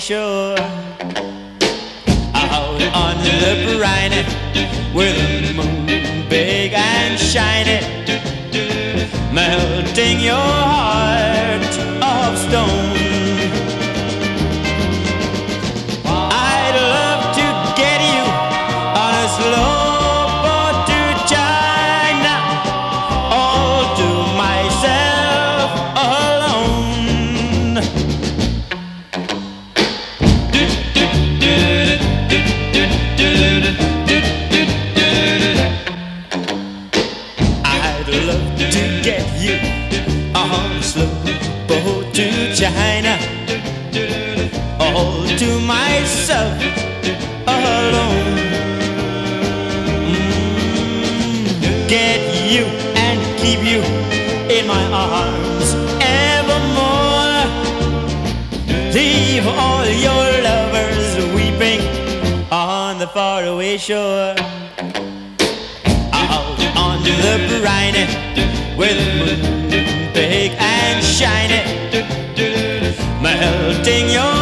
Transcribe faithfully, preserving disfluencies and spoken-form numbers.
shore. Out on the briny, with the moon big and shiny, melting your heart of stone. I'd love to get you on a slow boat to China, all to myself alone. I'd love to get you on a slow boat to China, all to myself alone. Mm, get you and keep you in my arms evermore. Leave all your lovers weeping on the faraway shore. Out on the briny, with the moon big and shiny, melting your